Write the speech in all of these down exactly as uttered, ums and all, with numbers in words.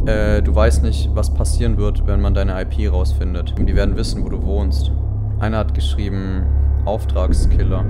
Äh, du weißt nicht, was passieren wird, wenn man deine I P rausfindet. Die werden wissen, wo du wohnst. Einer hat geschrieben, Auftragskiller.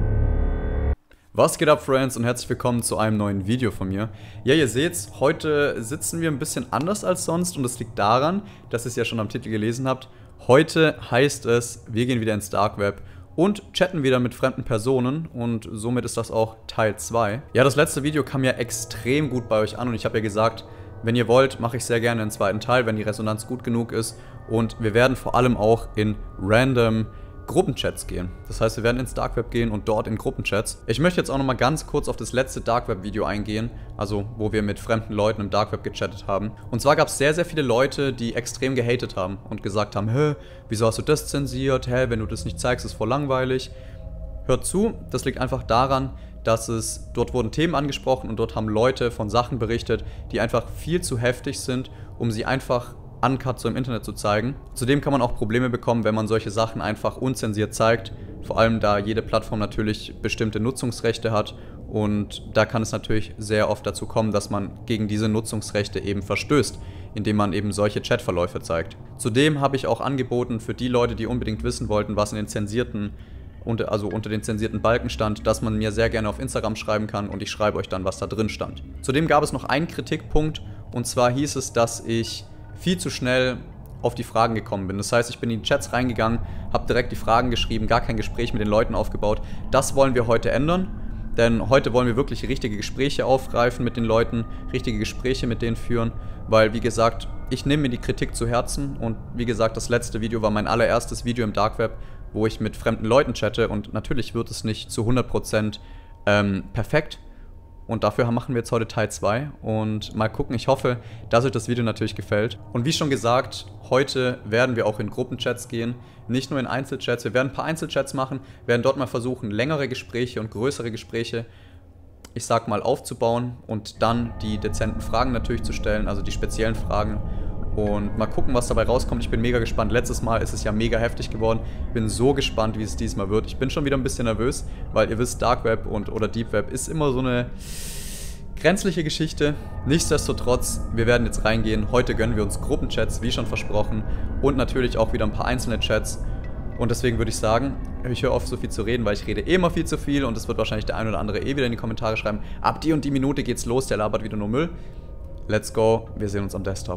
Was geht ab, Friends, und herzlich willkommen zu einem neuen Video von mir. Ja, ihr seht's, heute sitzen wir ein bisschen anders als sonst und das liegt daran, dass ihr es ja schon am Titel gelesen habt. Heute heißt es, wir gehen wieder ins Dark Web und chatten wieder mit fremden Personen und somit ist das auch Teil zwei. Ja, das letzte Video kam ja extrem gut bei euch an und ich habe ja gesagt, wenn ihr wollt, mache ich sehr gerne einen zweiten Teil, wenn die Resonanz gut genug ist. Und wir werden vor allem auch in random Gruppenchats gehen. Das heißt, wir werden ins Dark Web gehen und dort in Gruppenchats. Ich möchte jetzt auch nochmal ganz kurz auf das letzte Dark Web Video eingehen, also wo wir mit fremden Leuten im Dark Web gechattet haben. Und zwar gab es sehr, sehr viele Leute, die extrem gehatet haben und gesagt haben, hä, wieso hast du das zensiert? Hä, wenn du das nicht zeigst, ist voll langweilig. Hört zu, das liegt einfach daran, dass es, dort wurden Themen angesprochen und dort haben Leute von Sachen berichtet, die einfach viel zu heftig sind, um sie einfach uncut so im Internet zu zeigen. Zudem kann man auch Probleme bekommen, wenn man solche Sachen einfach unzensiert zeigt, vor allem da jede Plattform natürlich bestimmte Nutzungsrechte hat und da kann es natürlich sehr oft dazu kommen, dass man gegen diese Nutzungsrechte eben verstößt, indem man eben solche Chatverläufe zeigt. Zudem habe ich auch angeboten für die Leute, die unbedingt wissen wollten, was in den zensierten Unter, also unter den zensierten Balken stand, dass man mir sehr gerne auf Instagram schreiben kann und ich schreibe euch dann, was da drin stand. Zudem gab es noch einen Kritikpunkt und zwar hieß es, dass ich viel zu schnell auf die Fragen gekommen bin. Das heißt, ich bin in die Chats reingegangen, habe direkt die Fragen geschrieben, gar kein Gespräch mit den Leuten aufgebaut. Das wollen wir heute ändern, denn heute wollen wir wirklich richtige Gespräche aufgreifen mit den Leuten, richtige Gespräche mit denen führen, weil, wie gesagt, ich nehme mir die Kritik zu Herzen und wie gesagt, das letzte Video war mein allererstes Video im Dark Web, wo ich mit fremden Leuten chatte und natürlich wird es nicht zu hundert Prozent ähm, perfekt und dafür machen wir jetzt heute Teil zwei und mal gucken, ich hoffe, dass euch das Video natürlich gefällt. Und wie schon gesagt, heute werden wir auch in Gruppenchats gehen, nicht nur in Einzelchats, wir werden ein paar Einzelchats machen, werden dort mal versuchen, längere Gespräche und größere Gespräche, ich sag mal, aufzubauen und dann die dezenten Fragen natürlich zu stellen, also die speziellen Fragen. Und mal gucken, was dabei rauskommt. Ich bin mega gespannt. Letztes Mal ist es ja mega heftig geworden. Ich bin so gespannt, wie es diesmal wird. Ich bin schon wieder ein bisschen nervös, weil ihr wisst, Dark Web und, oder Deep Web ist immer so eine grenzliche Geschichte. Nichtsdestotrotz, wir werden jetzt reingehen. Heute gönnen wir uns Gruppenchats, wie schon versprochen. Und natürlich auch wieder ein paar einzelne Chats. Und deswegen würde ich sagen, ich höre auf so viel zu reden, weil ich rede eh immer viel zu viel. Und es wird wahrscheinlich der ein oder andere eh wieder in die Kommentare schreiben. Ab die und die Minute geht's los, der labert wieder nur Müll. Let's go, wir sehen uns am Desktop.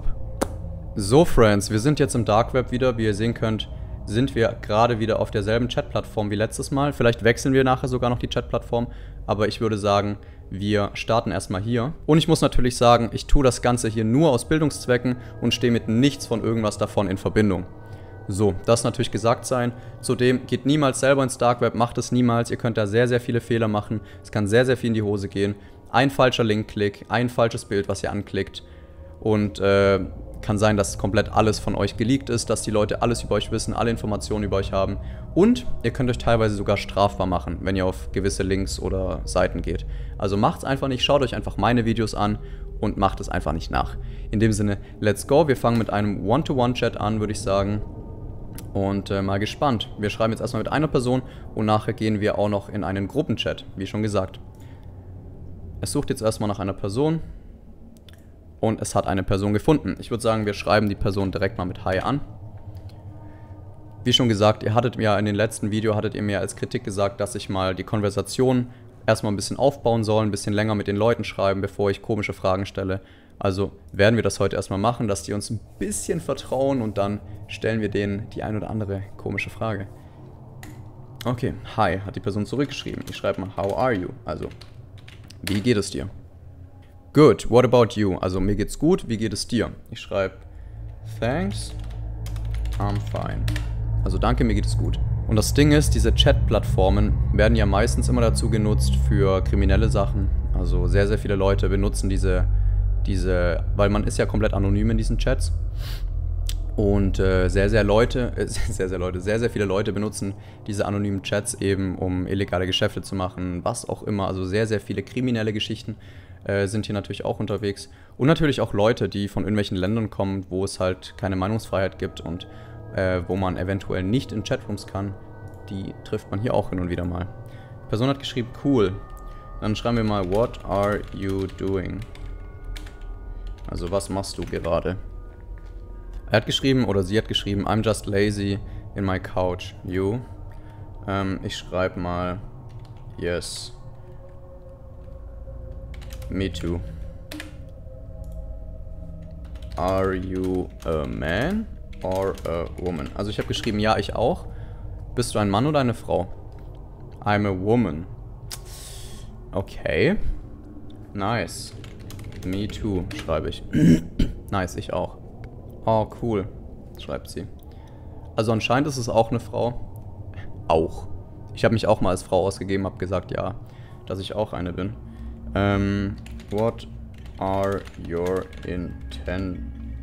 So, Friends, wir sind jetzt im Dark Web wieder. Wie ihr sehen könnt, sind wir gerade wieder auf derselben Chatplattform wie letztes Mal. Vielleicht wechseln wir nachher sogar noch die Chatplattform, aber ich würde sagen, wir starten erstmal hier. Und ich muss natürlich sagen, ich tue das Ganze hier nur aus Bildungszwecken und stehe mit nichts von irgendwas davon in Verbindung. So, das natürlich gesagt sein. Zudem geht niemals selber ins Dark Web, macht es niemals. Ihr könnt da sehr, sehr viele Fehler machen. Es kann sehr, sehr viel in die Hose gehen. Ein falscher Linkklick, ein falsches Bild, was ihr anklickt. Und äh, kann sein, dass komplett alles von euch geleakt ist, dass die Leute alles über euch wissen, alle Informationen über euch haben. Und ihr könnt euch teilweise sogar strafbar machen, wenn ihr auf gewisse Links oder Seiten geht. Also macht es einfach nicht, schaut euch einfach meine Videos an und macht es einfach nicht nach. In dem Sinne, let's go. Wir fangen mit einem One-to-One-Chat an, würde ich sagen. Und äh, mal gespannt. Wir schreiben jetzt erstmal mit einer Person und nachher gehen wir auch noch in einen Gruppenchat, wie schon gesagt. Es sucht jetzt erstmal nach einer Person. Und es hat eine Person gefunden. Ich würde sagen, wir schreiben die Person direkt mal mit Hi an. Wie schon gesagt, ihr hattet mir in den letzten Video, hattet ihr mir als Kritik gesagt, dass ich mal die Konversation erstmal ein bisschen aufbauen soll, ein bisschen länger mit den Leuten schreiben, bevor ich komische Fragen stelle. Also werden wir das heute erstmal machen, dass die uns ein bisschen vertrauen und dann stellen wir denen die ein oder andere komische Frage. Okay, Hi, hat die Person zurückgeschrieben. Ich schreibe mal How are you? Also, wie geht es dir? Good, what about you? Also mir geht's gut, wie geht es dir? Ich schreibe Thanks, I'm fine. Also danke, mir geht es gut. Und das Ding ist, diese Chat-Plattformen werden ja meistens immer dazu genutzt für kriminelle Sachen. Also sehr, sehr viele Leute benutzen diese, diese, weil man ist ja komplett anonym in diesen Chats. Und äh, sehr, sehr Leute, äh, sehr, sehr Leute, sehr, sehr viele Leute benutzen diese anonymen Chats eben, um illegale Geschäfte zu machen, was auch immer. Also sehr, sehr viele kriminelle Geschichten äh, sind hier natürlich auch unterwegs. Und natürlich auch Leute, die von irgendwelchen Ländern kommen, wo es halt keine Meinungsfreiheit gibt und äh, wo man eventuell nicht in Chatrooms kann. Die trifft man hier auch hin und wieder mal. Die Person hat geschrieben, cool. Dann schreiben wir mal, what are you doing? Also was machst du gerade? Er hat geschrieben, oder sie hat geschrieben, I'm just lazy in my couch. You? Ähm, ich schreibe mal, yes. Me too. Are you a man or a woman? Also ich habe geschrieben, ja, ich auch. Bist du ein Mann oder eine Frau? I'm a woman. Okay. Nice. Me too, schreibe ich. Nice, ich auch. Oh, cool, schreibt sie. Also anscheinend ist es auch eine Frau. Auch. Ich habe mich auch mal als Frau ausgegeben, habe gesagt, ja, dass ich auch eine bin. Ähm, what are your intentions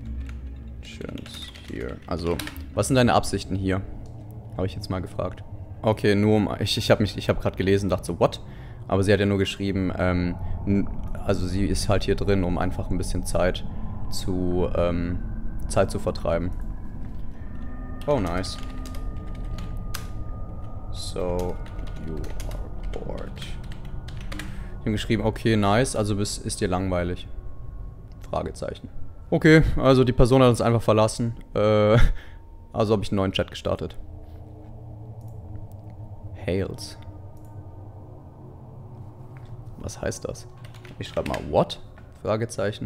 here? Also, was sind deine Absichten hier? Habe ich jetzt mal gefragt. Okay, nur um... Ich, ich habe mich, ich habe gerade gelesen, dachte so, what? Aber sie hat ja nur geschrieben, ähm, also sie ist halt hier drin, um einfach ein bisschen Zeit zu, ähm, Zeit zu vertreiben. Oh, nice. So, you are bored. Ich habe geschrieben, okay, nice, also bis, ist dir langweilig? Fragezeichen. Okay, also die Person hat uns einfach verlassen. Äh, also habe ich einen neuen Chat gestartet. Hails. Was heißt das? Ich schreibe mal, what? Fragezeichen.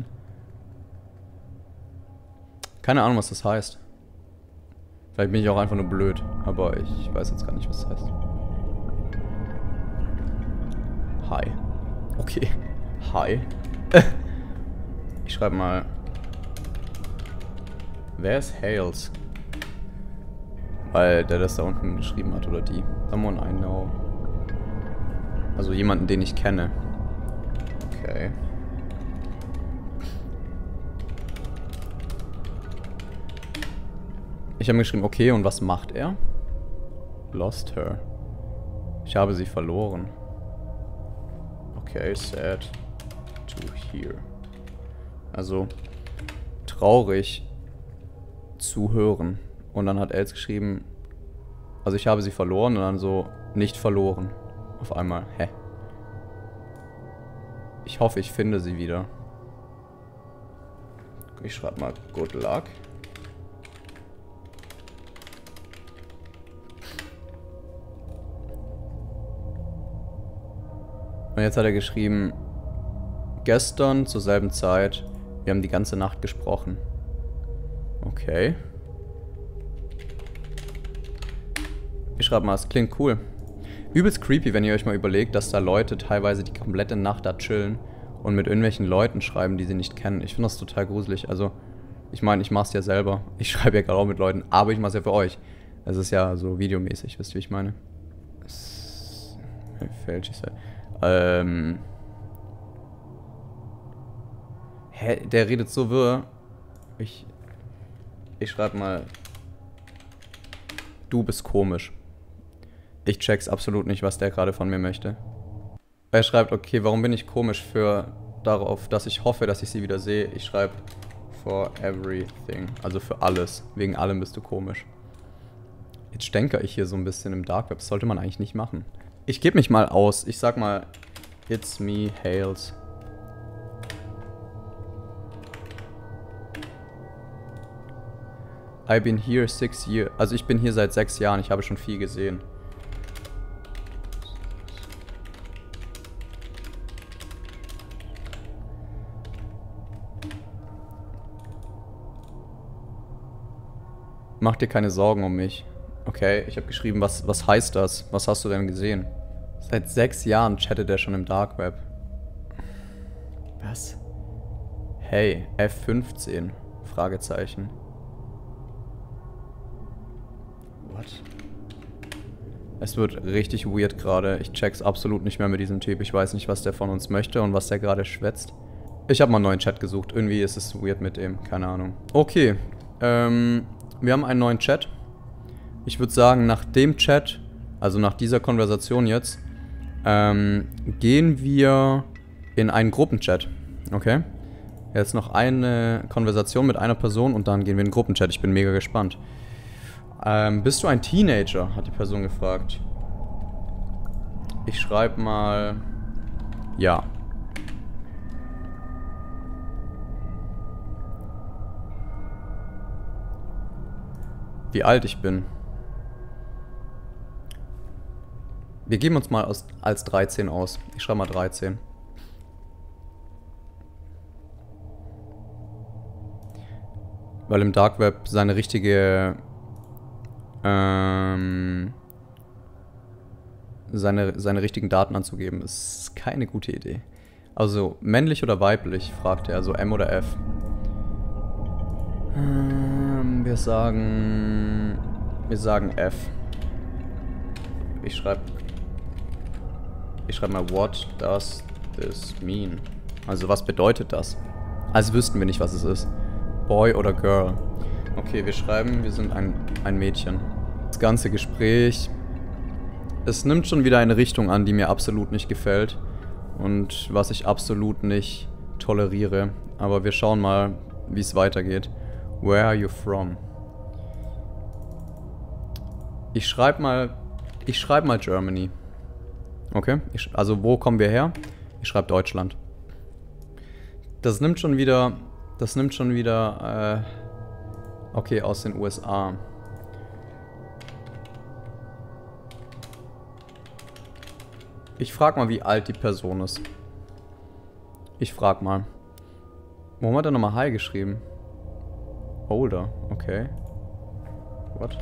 Keine Ahnung, was das heißt. Vielleicht bin ich auch einfach nur blöd, aber ich weiß jetzt gar nicht, was das heißt. Hi. Okay. Hi. Ich schreibe mal... Wer ist Hales? Weil der das da unten geschrieben hat, oder die. Someone I know. Also jemanden, den ich kenne. Okay. Ich habe mir geschrieben, okay, und was macht er? Lost her. Ich habe sie verloren. Okay, sad to hear. Also, traurig zu hören. Und dann hat Els geschrieben, also ich habe sie verloren und dann so, nicht verloren. Auf einmal, hä? Ich hoffe, ich finde sie wieder. Ich schreibe mal good luck. Und jetzt hat er geschrieben, gestern zur selben Zeit, wir haben die ganze Nacht gesprochen. Okay. Ich schreibe mal, es klingt cool. Übelst creepy, wenn ihr euch mal überlegt, dass da Leute teilweise die komplette Nacht da chillen und mit irgendwelchen Leuten schreiben, die sie nicht kennen. Ich finde das total gruselig. Also, ich meine, ich mach's ja selber. Ich schreibe ja gerade auch mit Leuten, aber ich mach's ja für euch. Es ist ja so videomäßig, wisst ihr, wie ich meine? Es fällt sich Ähm. Hä? Der redet so wirr. Ich. Ich schreibe mal. Du bist komisch. Ich check's absolut nicht, was der gerade von mir möchte. Er schreibt, okay, warum bin ich komisch für darauf, dass ich hoffe, dass ich sie wieder sehe. Ich schreibe for everything. Also für alles. Wegen allem bist du komisch. Jetzt stänkere ich hier so ein bisschen im Dark Web. Das sollte man eigentlich nicht machen. Ich gebe mich mal aus. Ich sag mal, it's me, Hales. I've been here six years. Also ich bin hier seit sechs Jahren. Ich habe schon viel gesehen. Mach dir keine Sorgen um mich. Okay, ich habe geschrieben, was, was heißt das? Was hast du denn gesehen? Seit sechs Jahren chattet er schon im Dark Web. Was? Hey, F fünfzehn? Fragezeichen. What? Es wird richtig weird gerade. Ich check's absolut nicht mehr mit diesem Typ. Ich weiß nicht, was der von uns möchte und was der gerade schwätzt. Ich habe mal einen neuen Chat gesucht. Irgendwie ist es weird mit dem. Keine Ahnung. Okay. Ähm, wir haben einen neuen Chat. Ich würde sagen, nach dem Chat, also nach dieser Konversation jetzt, ähm, gehen wir in einen Gruppenchat. Okay? Jetzt noch eine Konversation mit einer Person und dann gehen wir in den Gruppenchat. Ich bin mega gespannt. Ähm, bist du ein Teenager? Hat die Person gefragt. Ich schreibe mal... Ja. Wie alt ich bin. Wir geben uns mal aus, als dreizehn aus. Ich schreibe mal dreizehn. Weil im Dark Web seine richtige... Ähm... Seine, seine richtigen Daten anzugeben, ist keine gute Idee. Also, männlich oder weiblich, fragt er. Also M oder F. Ähm, wir sagen... Wir sagen F. Ich schreibe... Ich schreibe mal, what does this mean? Also, was bedeutet das? Als wüssten wir nicht, was es ist. Boy oder Girl. Okay, wir schreiben, wir sind ein, ein Mädchen. Das ganze Gespräch... Es nimmt schon wieder eine Richtung an, die mir absolut nicht gefällt. Und was ich absolut nicht toleriere. Aber wir schauen mal, wie es weitergeht. Where are you from? Ich schreibe mal... Ich schreibe mal Germany. Okay? Ich, also wo kommen wir her? Ich schreibe Deutschland. Das nimmt schon wieder... Das nimmt schon wieder... Äh, okay, aus den U S A. Ich frag mal, wie alt die Person ist. Ich frag mal. Warum hat er nochmal Hi geschrieben? Older, okay. What?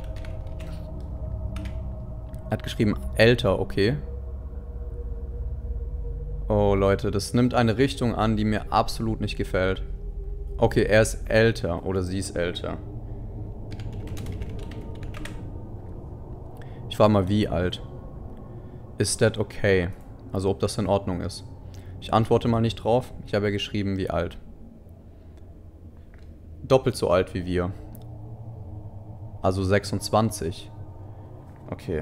Er hat geschrieben älter, okay. Oh Leute, das nimmt eine Richtung an, die mir absolut nicht gefällt. Okay, er ist älter oder sie ist älter. Ich frage mal, wie alt. Is that okay? Also ob das in Ordnung ist. Ich antworte mal nicht drauf. Ich habe ja geschrieben, wie alt. Doppelt so alt wie wir. Also sechsundzwanzig. Okay.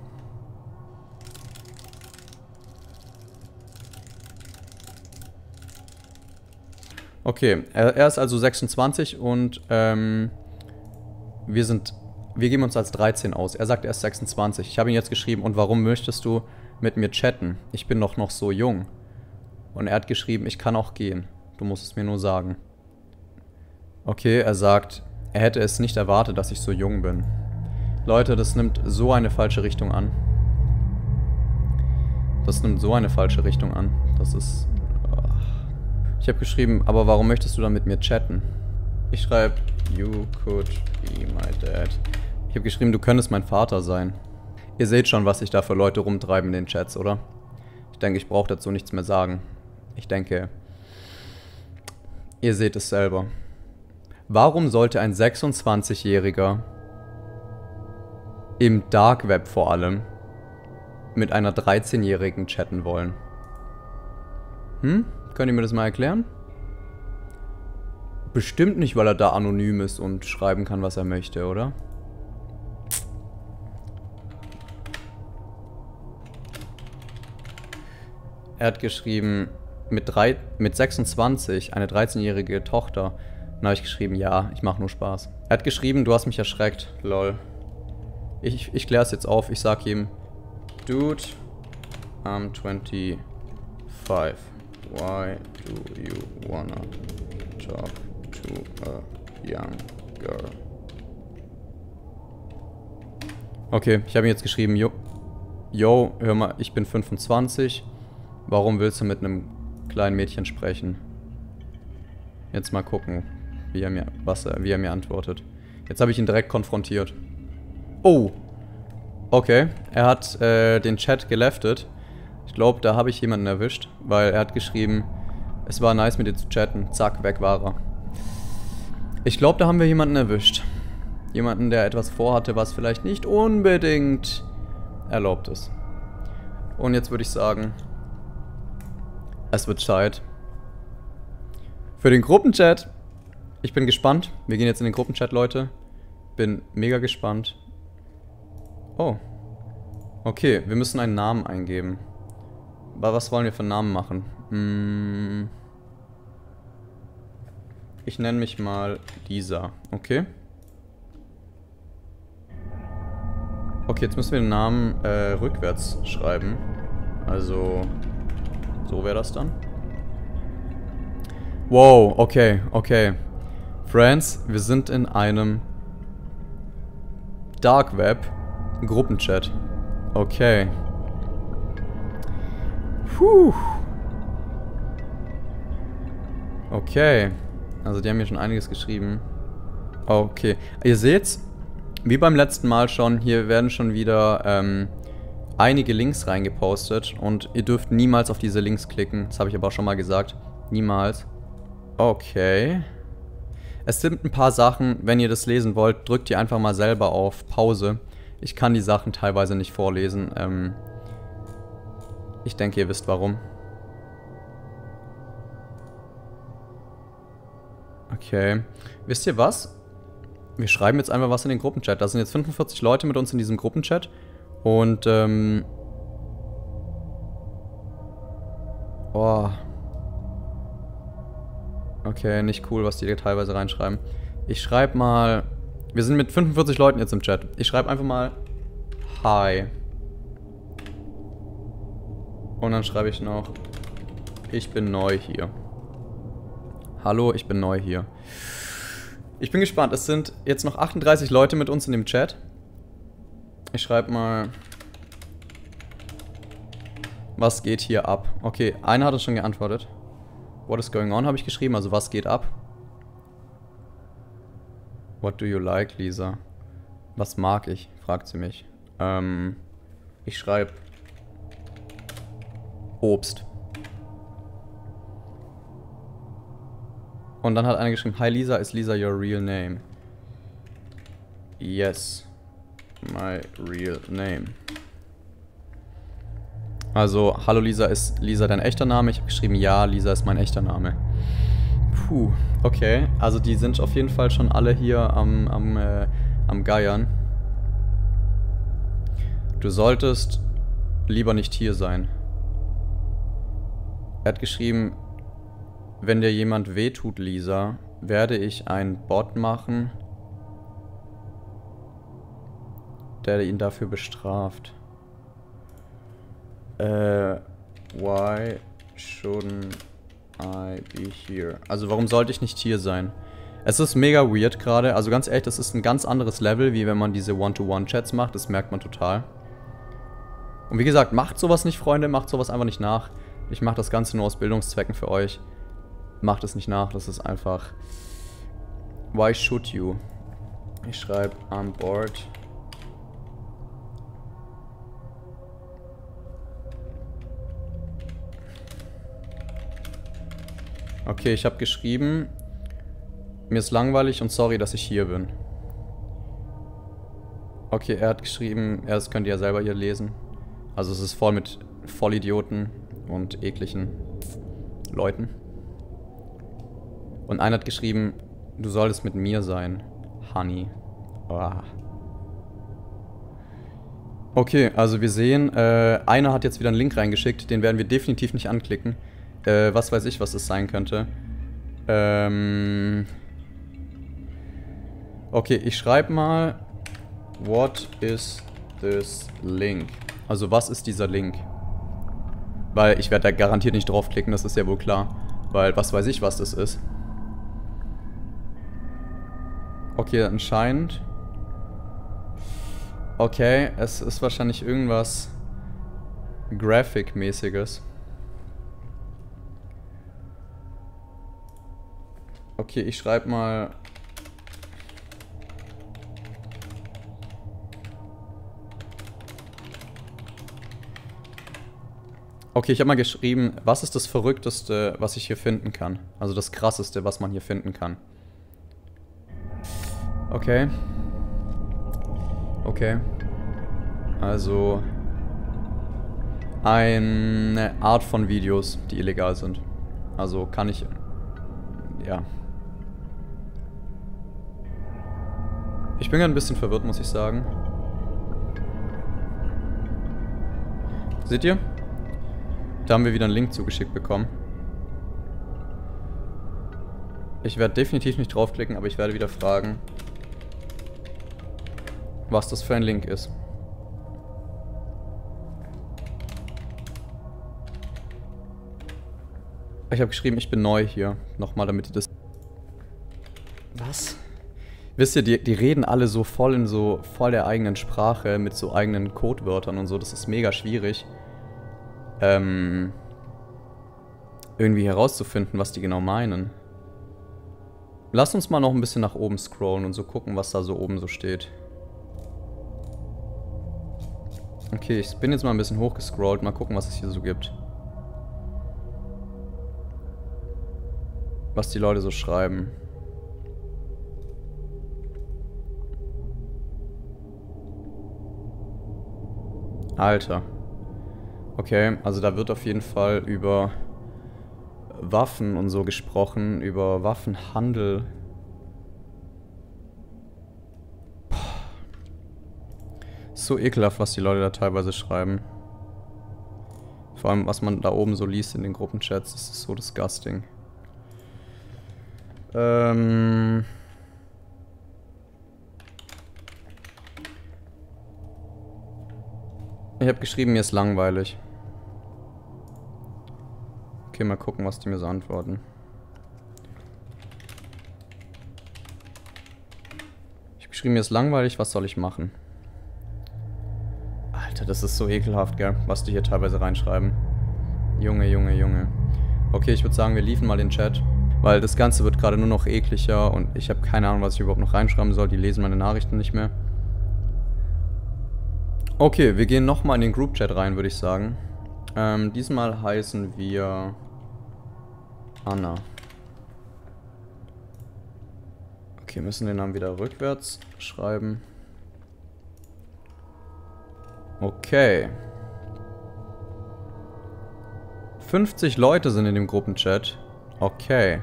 Okay, er, er ist also sechsundzwanzig und ähm, wir sind... Wir geben uns als dreizehn aus. Er sagt, er ist sechsundzwanzig. Ich habe ihn jetzt geschrieben, und warum möchtest du mit mir chatten? Ich bin doch noch so jung. Und er hat geschrieben, ich kann auch gehen. Du musst es mir nur sagen. Okay, er sagt, er hätte es nicht erwartet, dass ich so jung bin. Leute, das nimmt so eine falsche Richtung an. Das nimmt so eine falsche Richtung an. Das ist... Ich habe geschrieben, aber warum möchtest du dann mit mir chatten? Ich schreibe, you could be my dad. Ich habe geschrieben, du könntest mein Vater sein. Ihr seht schon, was sich da für Leute rumtreiben in den Chats, oder? Ich denke, ich brauche dazu nichts mehr sagen. Ich denke, ihr seht es selber. Warum sollte ein sechsundzwanzigjähriger im Dark Web vor allem mit einer dreizehnjährigen chatten wollen? Hm? Könnt ihr mir das mal erklären? Bestimmt nicht, weil er da anonym ist und schreiben kann, was er möchte, oder? Er hat geschrieben, mit, drei, mit sechsundzwanzig, eine dreizehnjährige Tochter. Dann habe ich geschrieben, ja, ich mache nur Spaß. Er hat geschrieben, du hast mich erschreckt, lol. Ich, ich kläre es jetzt auf, ich sag ihm, Dude, I'm twenty-five. Why do you wanna talk to a young girl? Okay, ich habe ihm jetzt geschrieben, yo, yo, hör mal, ich bin fünfundzwanzig. Warum willst du mit einem kleinen Mädchen sprechen? Jetzt mal gucken, wie er mir, was er, wie er mir antwortet. Jetzt habe ich ihn direkt konfrontiert. Oh! Okay, er hat äh, den Chat geleftet. Ich glaube, da habe ich jemanden erwischt, weil er hat geschrieben, es war nice mit dir zu chatten. Zack, weg war er. Ich glaube, da haben wir jemanden erwischt. Jemanden, der etwas vorhatte, was vielleicht nicht unbedingt erlaubt ist. Und jetzt würde ich sagen, es wird Zeit für den Gruppenchat. Ich bin gespannt. Wir gehen jetzt in den Gruppenchat, Leute. Bin mega gespannt. Oh. Okay, wir müssen einen Namen eingeben. Aber was wollen wir für einen Namen machen? Hm. Ich nenne mich mal Lisa. Okay. Okay, jetzt müssen wir den Namen äh, rückwärts schreiben. Also, so wäre das dann. Wow, okay, okay. Friends, wir sind in einem Dark Web. Gruppenchat. Okay. Puh. Okay. Also die haben mir schon einiges geschrieben. Okay. Ihr seht's, wie beim letzten Mal schon, hier werden schon wieder ähm, einige Links reingepostet. Und ihr dürft niemals auf diese Links klicken. Das habe ich aber auch schon mal gesagt. Niemals. Okay. Es sind ein paar Sachen, wenn ihr das lesen wollt, drückt ihr einfach mal selber auf Pause. Ich kann die Sachen teilweise nicht vorlesen. Ähm, ich denke, ihr wisst warum. Okay. Wisst ihr was? Wir schreiben jetzt einfach was in den Gruppenchat. Da sind jetzt fünfundvierzig Leute mit uns in diesem Gruppenchat. Und, ähm... Oh. Okay, nicht cool, was die da teilweise reinschreiben. Ich schreibe mal... Wir sind mit fünfundvierzig Leuten jetzt im Chat. Ich schreibe einfach mal Hi. Und dann schreibe ich noch Ich bin neu hier. Hallo, ich bin neu hier. Ich bin gespannt. Es sind jetzt noch achtunddreißig Leute mit uns in dem Chat. Ich schreibe mal Was geht hier ab? Okay, einer hat uns schon geantwortet. What is going on habe ich geschrieben, also was geht ab? What do you like, Lisa? Was mag ich? Fragt sie mich. Ähm, ich schreibe Obst. Und dann hat einer geschrieben, Hi Lisa, is Lisa your real name? Yes, my real name. Also, hallo Lisa, ist Lisa dein echter Name? Ich habe geschrieben, ja, Lisa ist mein echter Name. Puh, okay. Also die sind auf jeden Fall schon alle hier am, am, äh, am Geiern. Du solltest lieber nicht hier sein. Er hat geschrieben, wenn dir jemand wehtut, Lisa, werde ich einen Bot machen, der ihn dafür bestraft. Äh, why shouldn't I be here? Also warum sollte ich nicht hier sein? Es ist mega weird gerade. Also ganz ehrlich, das ist ein ganz anderes Level, wie wenn man diese One-to-One-Chats macht. Das merkt man total. Und wie gesagt, macht sowas nicht, Freunde. Macht sowas einfach nicht nach. Ich mache das Ganze nur aus Bildungszwecken für euch. Macht es nicht nach. Das ist einfach... Why should you? Ich schreibe I'm bored. Okay, ich habe geschrieben, mir ist langweilig und sorry, dass ich hier bin. Okay, er hat geschrieben, ja, das könnt ihr ja selber hier lesen. Also es ist voll mit Vollidioten und ekligen Leuten. Und einer hat geschrieben, du solltest mit mir sein, Honey. Oh. Okay, also wir sehen, äh, einer hat jetzt wieder einen Link reingeschickt, den werden wir definitiv nicht anklicken. Äh, was weiß ich, was das sein könnte. Ähm... Okay, ich schreibe mal, what is this link? Also was ist dieser Link? Weil ich werde da garantiert nicht draufklicken, das ist ja wohl klar. Weil was weiß ich, was das ist. Okay, anscheinend. Okay, es ist wahrscheinlich irgendwas Graphic-mäßiges. Okay, ich schreibe mal... Okay, ich habe mal geschrieben, was ist das Verrückteste, was ich hier finden kann? Also das Krasseste, was man hier finden kann. Okay. Okay. Also... eine Art von Videos, die illegal sind. Also kann ich... Ja. Ich bin gerade ein bisschen verwirrt, muss ich sagen. Seht ihr? Da haben wir wieder einen Link zugeschickt bekommen. Ich werde definitiv nicht draufklicken, aber ich werde wieder fragen, was das für ein Link ist. Ich habe geschrieben, ich bin neu hier. Nochmal, damit ihr das... Was? Wisst ihr, die, die reden alle so voll in so voll der eigenen Sprache mit so eigenen Codewörtern und so. Das ist mega schwierig, ähm, irgendwie herauszufinden, was die genau meinen. Lass uns mal noch ein bisschen nach oben scrollen und so gucken, was da so oben so steht. Okay, ich bin jetzt mal ein bisschen hochgescrollt. Mal gucken, was es hier so gibt. Was die Leute so schreiben. Alter. Okay, also da wird auf jeden Fall über Waffen und so gesprochen, über Waffenhandel. Boah. So ekelhaft, was die Leute da teilweise schreiben. Vor allem, was man da oben so liest in den Gruppenchats, das ist so disgusting. Ähm... Ich habe geschrieben, mir ist langweilig. Okay, mal gucken, was die mir so antworten. Ich habe geschrieben, mir ist langweilig, was soll ich machen? Alter, das ist so ekelhaft, gell? Was die hier teilweise reinschreiben. Junge, Junge, Junge. Okay, ich würde sagen, wir liefen mal den Chat. Weil das Ganze wird gerade nur noch ekliger und ich habe keine Ahnung, was ich überhaupt noch reinschreiben soll. Die lesen meine Nachrichten nicht mehr. Okay, wir gehen nochmal in den Group-Chat rein, würde ich sagen. Ähm, diesmal heißen wir Anna. Okay, müssen den Namen wieder rückwärts schreiben. Okay. fünfzig Leute sind in dem Gruppenchat. Okay.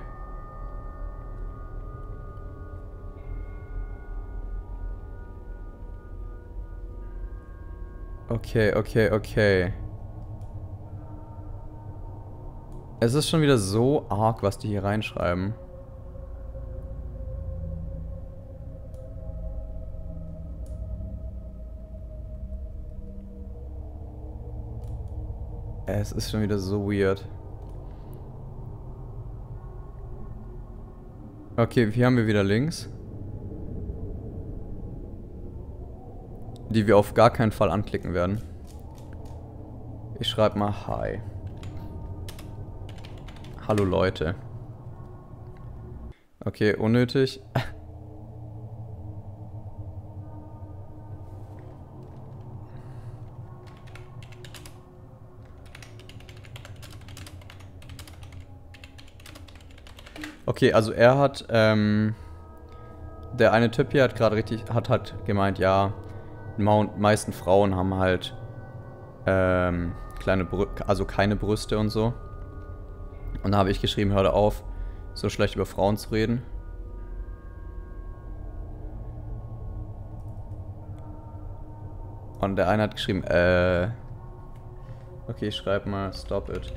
Okay, okay, okay. Es ist schon wieder so arg, was die hier reinschreiben. Es ist schon wieder so weird. Okay, hier haben wir wieder Links. Die wir auf gar keinen Fall anklicken werden. Ich schreibe mal Hi. Hallo Leute. Okay, unnötig. Okay, also er hat, ähm, der eine Typ hier hat gerade richtig, hat halt gemeint, ja, die meisten Frauen haben halt, ähm, kleine Brü also keine Brüste und so. Und da habe ich geschrieben, hör da auf, so schlecht über Frauen zu reden. Und der eine hat geschrieben, äh, okay, ich schreibe mal, stop it.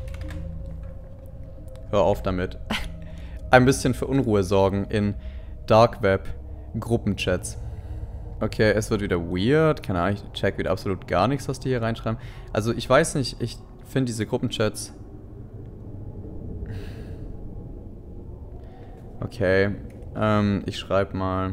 Hör auf damit. Ein bisschen für Unruhe sorgen in Dark Web Gruppenchats. Okay, es wird wieder weird. Keine Ahnung, ich check wieder absolut gar nichts, was die hier reinschreiben. Also ich weiß nicht, ich finde diese Gruppenchats... Okay, ähm, ich schreibe mal...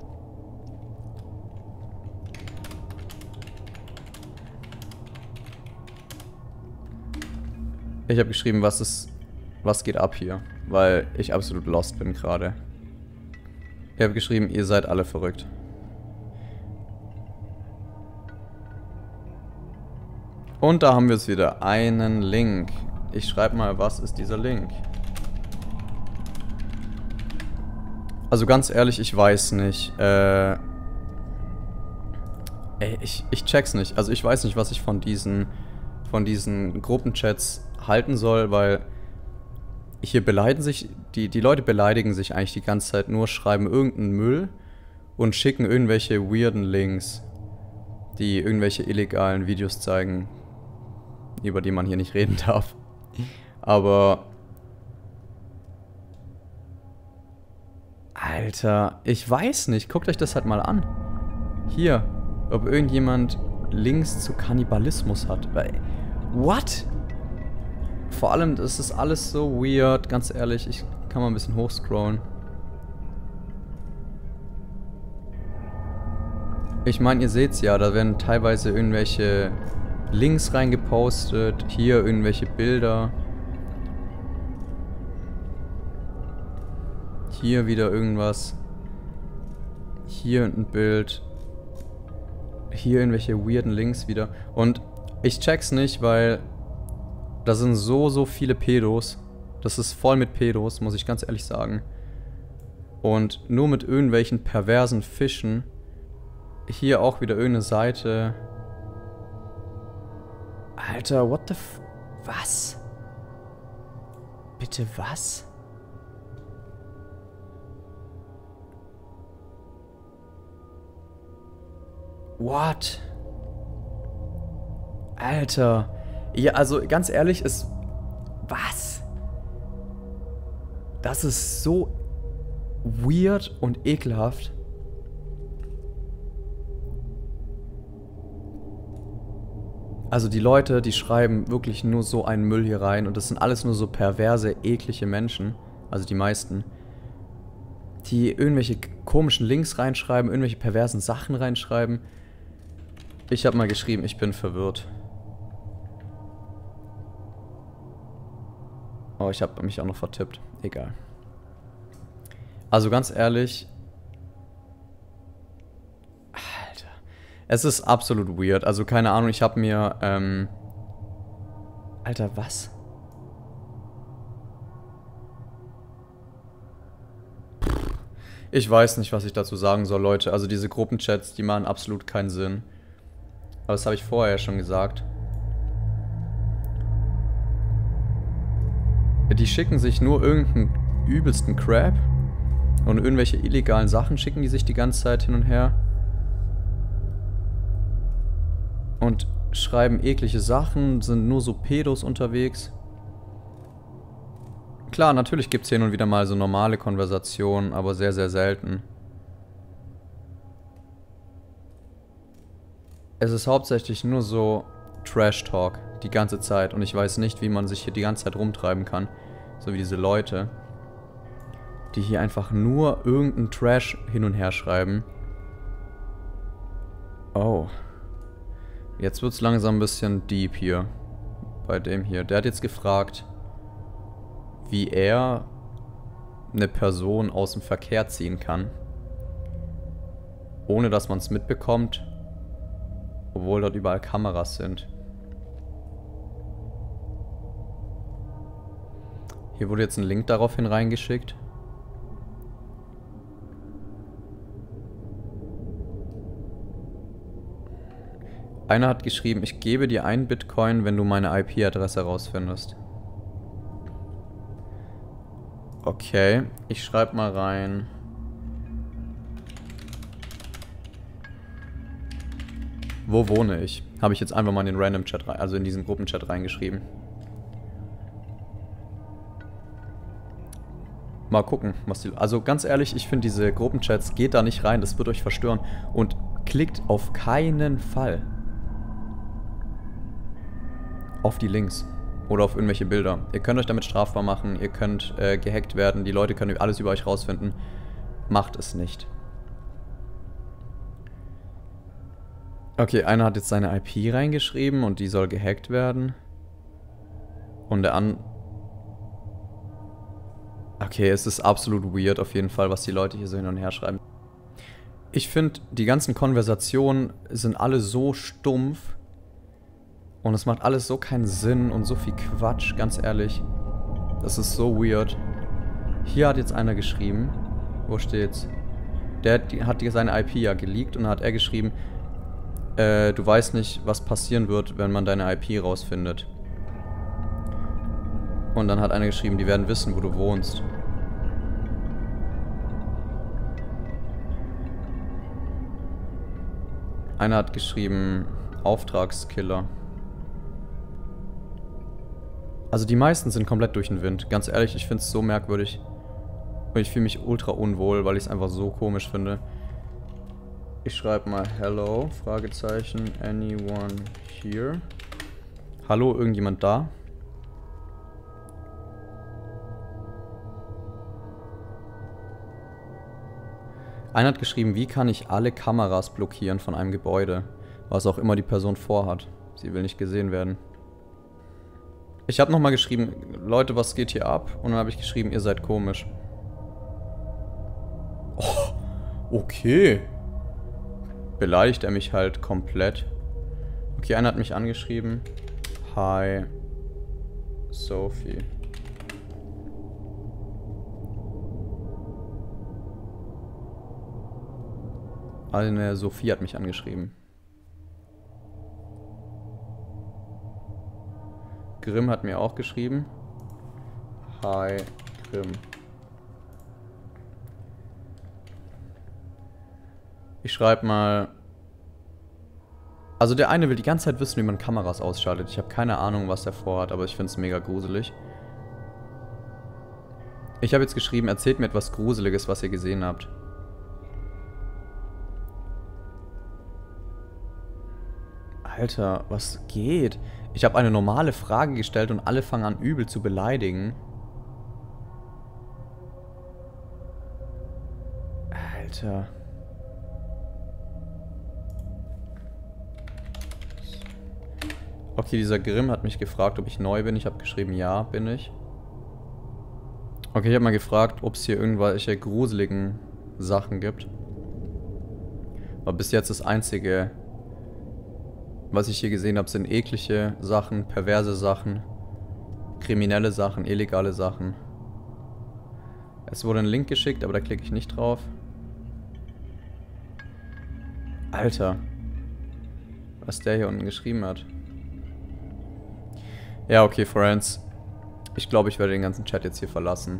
Ich habe geschrieben, was ist... Was geht ab hier? Weil ich absolut lost bin gerade. Ich habe geschrieben, ihr seid alle verrückt. Und da haben wir es wieder. Einen Link. Ich schreibe mal, was ist dieser Link? Also ganz ehrlich, ich weiß nicht. Äh, ey, ich, ich check's nicht. Also ich weiß nicht, was ich von diesen, von diesen Gruppenchats halten soll, weil hier beleidigen sich, die, die Leute beleidigen sich eigentlich die ganze Zeit nur, schreiben irgendeinen Müll und schicken irgendwelche weirden Links, die irgendwelche illegalen Videos zeigen, über die man hier nicht reden darf. Aber... Alter, ich weiß nicht. Guckt euch das halt mal an. Hier, ob irgendjemand Links zu Kannibalismus hat. What? Vor allem, das ist alles so weird, ganz ehrlich. Ich kann mal ein bisschen hochscrollen. Ich meine, ihr seht's ja, da werden teilweise irgendwelche Links reingepostet, hier irgendwelche Bilder. Hier wieder irgendwas. Hier ein Bild. Hier irgendwelche weirden Links wieder. Und ich check's nicht, weil da sind so, so viele Pedos. Das ist voll mit Pedos, muss ich ganz ehrlich sagen. Und nur mit irgendwelchen perversen Fischen. Hier auch wieder irgendeine Seite. Alter, what the f... Was? Bitte was? What? Alter. Ja, also ganz ehrlich, ist... Was? Das ist so weird und ekelhaft. Also die Leute, die schreiben wirklich nur so einen Müll hier rein und das sind alles nur so perverse, eklige Menschen, also die meisten, die irgendwelche komischen Links reinschreiben, irgendwelche perversen Sachen reinschreiben. Ich habe mal geschrieben, ich bin verwirrt. Oh, ich habe mich auch noch vertippt. Egal. Also ganz ehrlich... Es ist absolut weird. Also keine Ahnung, ich habe mir, ähm... Alter, was? Ich weiß nicht, was ich dazu sagen soll, Leute. Also diese Gruppenchats, die machen absolut keinen Sinn. Aber das habe ich vorher ja schon gesagt. Die schicken sich nur irgendeinen übelsten Crap. Und irgendwelche illegalen Sachen schicken die sich die ganze Zeit hin und her. Und schreiben eklige Sachen, sind nur so Pedos unterwegs. Klar, natürlich gibt es hin und wieder mal so normale Konversationen, aber sehr, sehr selten. Es ist hauptsächlich nur so Trash-Talk die ganze Zeit und ich weiß nicht, wie man sich hier die ganze Zeit rumtreiben kann. So wie diese Leute, die hier einfach nur irgendeinen Trash hin und her schreiben. Oh. Jetzt wird es langsam ein bisschen deep hier. Bei dem hier. Der hat jetzt gefragt, wie er eine Person aus dem Verkehr ziehen kann. Ohne dass man es mitbekommt. Obwohl dort überall Kameras sind. Hier wurde jetzt ein Link daraufhin reingeschickt. Einer hat geschrieben, ich gebe dir ein Bitcoin, wenn du meine I P-Adresse rausfindest. Okay, ich schreibe mal rein. Wo wohne ich? Habe ich jetzt einfach mal in den Random Chat rein, also in diesen Gruppenchat reingeschrieben. Mal gucken, was die... Also ganz ehrlich, ich finde diese Gruppenchats, geht da nicht rein, das wird euch verstören. Und klickt auf keinen Fall auf die Links oder auf irgendwelche Bilder. Ihr könnt euch damit strafbar machen, ihr könnt äh, gehackt werden, die Leute können alles über euch rausfinden. Macht es nicht. Okay, einer hat jetzt seine I P reingeschrieben und die soll gehackt werden. Und der an... Okay, es ist absolut weird auf jeden Fall, was die Leute hier so hin und her schreiben. Ich finde, die ganzen Konversationen sind alle so stumpf. Und es macht alles so keinen Sinn und so viel Quatsch, ganz ehrlich. Das ist so weird. Hier hat jetzt einer geschrieben. Wo steht's? Der hat seine I P ja geleakt und dann hat er geschrieben, äh, du weißt nicht, was passieren wird, wenn man deine I P rausfindet. Und dann hat einer geschrieben, die werden wissen, wo du wohnst. Einer hat geschrieben, Auftragskiller. Also die meisten sind komplett durch den Wind. Ganz ehrlich, ich finde es so merkwürdig. Und ich fühle mich ultra unwohl, weil ich es einfach so komisch finde. Ich schreibe mal Hello, Fragezeichen, anyone here? Hallo, irgendjemand da? Einer hat geschrieben, wie kann ich alle Kameras blockieren von einem Gebäude? Was auch immer die Person vorhat. Sie will nicht gesehen werden. Ich habe nochmal geschrieben, Leute, was geht hier ab? Und dann habe ich geschrieben, ihr seid komisch. Oh, okay. Beleidigt er mich halt komplett. Okay, einer hat mich angeschrieben. Hi, Sophie. Eine Sophie hat mich angeschrieben. Grimm hat mir auch geschrieben. Hi, Grimm. Ich schreibe mal... Also der eine will die ganze Zeit wissen, wie man Kameras ausschaltet. Ich habe keine Ahnung, was er vorhat, aber ich finde es mega gruselig. Ich habe jetzt geschrieben, erzählt mir etwas Gruseliges, was ihr gesehen habt. Alter, was geht? Ich habe eine normale Frage gestellt und alle fangen an, übel zu beleidigen. Alter. Okay, dieser Grimm hat mich gefragt, ob ich neu bin. Ich habe geschrieben, ja, bin ich. Okay, ich habe mal gefragt, ob es hier irgendwelche gruseligen Sachen gibt. Aber bis jetzt das Einzige, was ich hier gesehen habe, sind eklige Sachen, perverse Sachen, kriminelle Sachen, illegale Sachen. Es wurde ein Link geschickt, aber da klicke ich nicht drauf. Alter. Was der hier unten geschrieben hat. Ja, okay, Friends. Ich glaube, ich werde den ganzen Chat jetzt hier verlassen.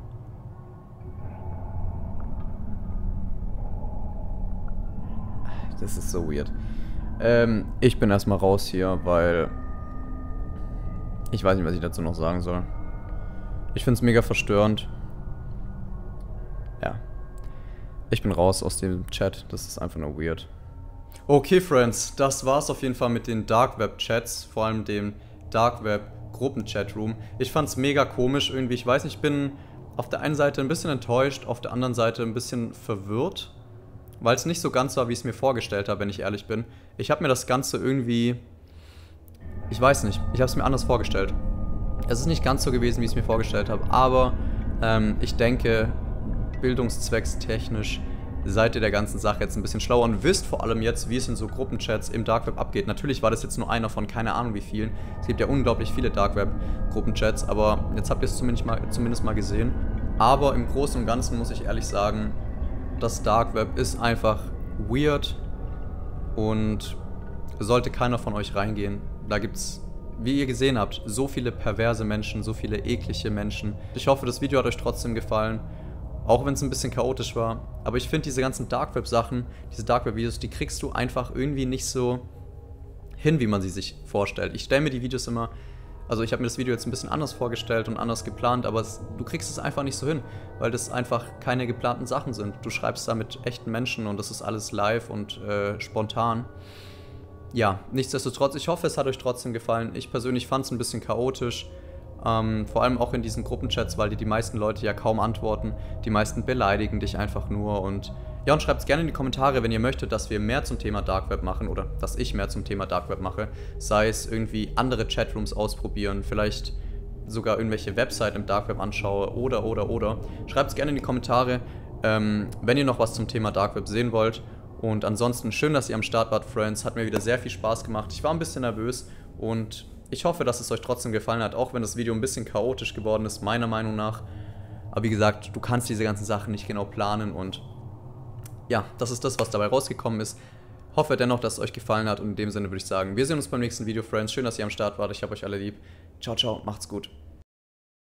Das ist so weird. Ähm, ich bin erstmal raus hier, weil... Ich weiß nicht, was ich dazu noch sagen soll. Ich finde es mega verstörend. Ja. Ich bin raus aus dem Chat. Das ist einfach nur weird. Okay, Friends. Das war's auf jeden Fall mit den Dark Web Chats. Vor allem dem Dark Web Gruppen-Chatroom. Ich fand's mega komisch irgendwie. Ich weiß nicht, ich bin auf der einen Seite ein bisschen enttäuscht, auf der anderen Seite ein bisschen verwirrt, weil es nicht so ganz war, wie ich es mir vorgestellt habe, wenn ich ehrlich bin. Ich habe mir das Ganze irgendwie... Ich weiß nicht, ich habe es mir anders vorgestellt. Es ist nicht ganz so gewesen, wie ich es mir vorgestellt habe, aber ähm, ich denke, bildungszweckstechnisch seid ihr der ganzen Sache jetzt ein bisschen schlauer und wisst vor allem jetzt, wie es in so Gruppenchats im Dark Web abgeht. Natürlich war das jetzt nur einer von keine Ahnung wie vielen. Es gibt ja unglaublich viele Dark Web Gruppenchats, aber jetzt habt ihr es zumindest mal, zumindest mal gesehen. Aber im Großen und Ganzen muss ich ehrlich sagen, das Dark Web ist einfach weird und sollte keiner von euch reingehen. Da gibt's, wie ihr gesehen habt, so viele perverse Menschen, so viele eklige Menschen. Ich hoffe, das Video hat euch trotzdem gefallen. Auch wenn es ein bisschen chaotisch war. Aber ich finde diese ganzen Dark Web Sachen, diese Dark Web Videos, die kriegst du einfach irgendwie nicht so hin, wie man sie sich vorstellt. Ich stelle mir die Videos immer, also ich habe mir das Video jetzt ein bisschen anders vorgestellt und anders geplant, aber es, du kriegst es einfach nicht so hin, weil das einfach keine geplanten Sachen sind. Du schreibst da mit echten Menschen und das ist alles live und äh, spontan. Ja, nichtsdestotrotz, ich hoffe, es hat euch trotzdem gefallen. Ich persönlich fand es ein bisschen chaotisch. Ähm, vor allem auch in diesen Gruppenchats, weil die, die meisten Leute ja kaum antworten. Die meisten beleidigen dich einfach nur. Und ja, und schreibt es gerne in die Kommentare, wenn ihr möchtet, dass wir mehr zum Thema Dark Web machen oder dass ich mehr zum Thema Dark Web mache. Sei es irgendwie andere Chatrooms ausprobieren, vielleicht sogar irgendwelche Webseiten im Dark Web anschaue oder, oder, oder. Schreibt es gerne in die Kommentare, ähm, wenn ihr noch was zum Thema Dark Web sehen wollt. Und ansonsten schön, dass ihr am Start wart, Friends. Hat mir wieder sehr viel Spaß gemacht. Ich war ein bisschen nervös und ich hoffe, dass es euch trotzdem gefallen hat, auch wenn das Video ein bisschen chaotisch geworden ist, meiner Meinung nach. Aber wie gesagt, du kannst diese ganzen Sachen nicht genau planen und ja, das ist das, was dabei rausgekommen ist. Hoffe dennoch, dass es euch gefallen hat und in dem Sinne würde ich sagen, wir sehen uns beim nächsten Video, Friends. Schön, dass ihr am Start wart. Ich habe euch alle lieb. Ciao, ciao, macht's gut.